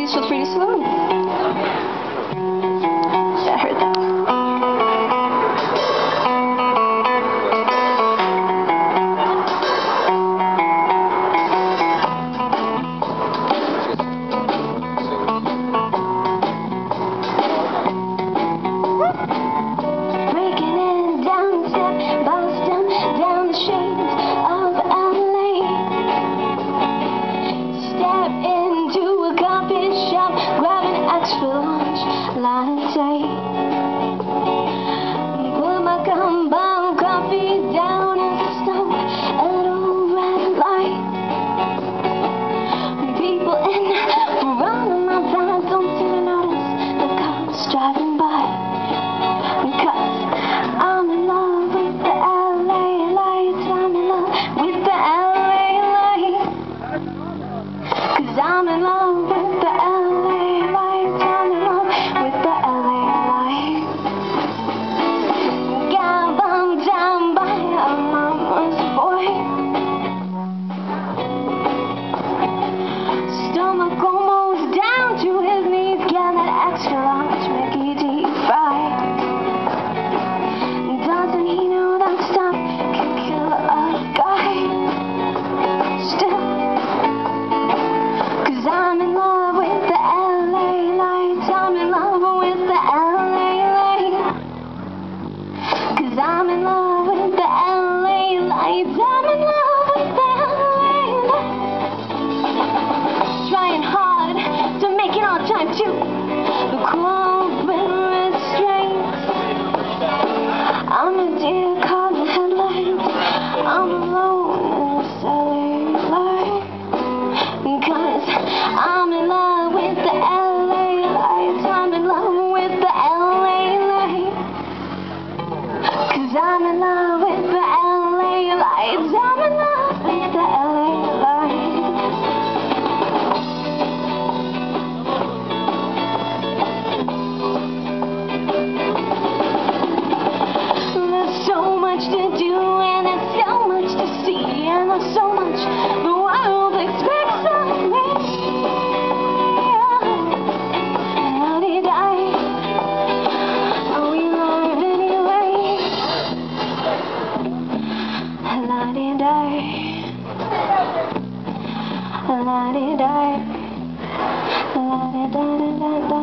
Ladies feel free to salute. Yeah, I heard that. Breaking in down step Boston, down the shades of LA. Step into a coffee shop, grab an extra large latte. Put my combo coffee down in the stove at a red light. People in front of my van don't seem to notice the cars driving by. Because I'm in love with the LA lights. I'm in love with the LA lights. Cause I'm in love with the LA lights. I'm in love with the LA lights. Got bumped down by a mama's boy. Stomach almost down to his knees. Got that extra large Mickey D fry. Doesn't he know that stuff can kill a guy? Still, cause I'm in love with the LA lights. I'm in love with the LA lights. Cause I'm in love with the LA lights. I'm in love with the LA lights. Trying hard to make it on time too. The cold with restraints. I'm a deer caught in the headlights. I'm alone in this LA light. Cause I'm in love with the LA lights. I'm in love with the LA lights. Cause I'm in love with the LA lights. I'm in love with the LA lights. There's so much to do and there's so much to see and there's so much the world expects of me. La-di-di, we love anyway. La-di-di, la-di-di, la-di-da-da-da-da.